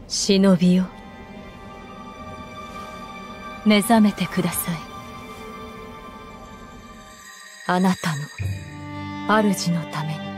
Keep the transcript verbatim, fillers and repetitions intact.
忍びよ、目覚めてください。あなたの主のために。